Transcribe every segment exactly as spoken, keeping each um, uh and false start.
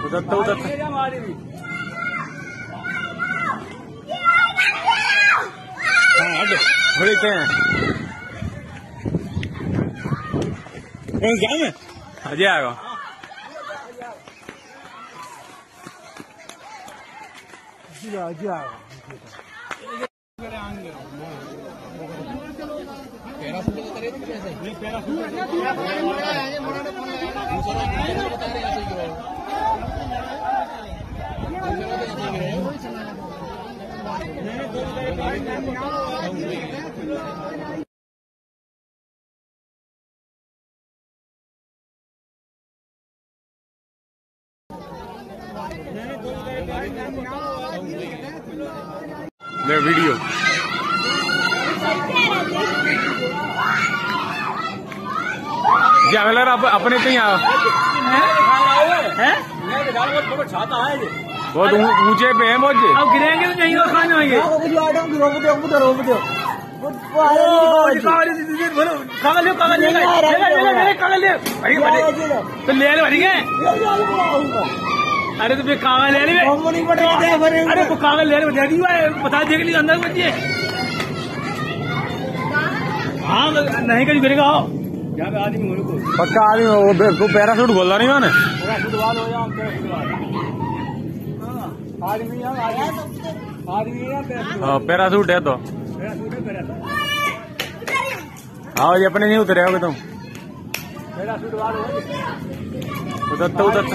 उधर तो उधर हाँ हट बड़े हैं क्या में अजय आएगा अजय आएगा ले वीडियो जंगलर आप अपने तो ही आओ बहुत ऊंचे पे है मौजे अब गिरेंगे तो नहीं और खाने होंगे कागल कागल तो ले ले भरेंगे। अरे तो फिर कागल ले ले अरे वो कागल ले ले दे दी बता देख ली अंदर बचिए हाँ नहीं कहीं गिरेगा आओ यहाँ पे आदमी हो पक्का आदमी वो पैरासूट बोला नहीं मैंने पैरासूट है तो हाँ जी अपने नहीं उतरे होगे तुम उधर तो उधर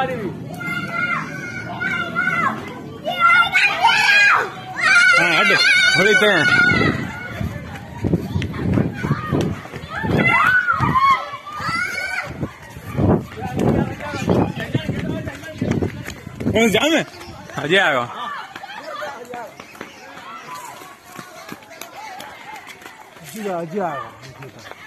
हाँ हट बोलते हैं जाओ में अजय आएगा अजय आएगा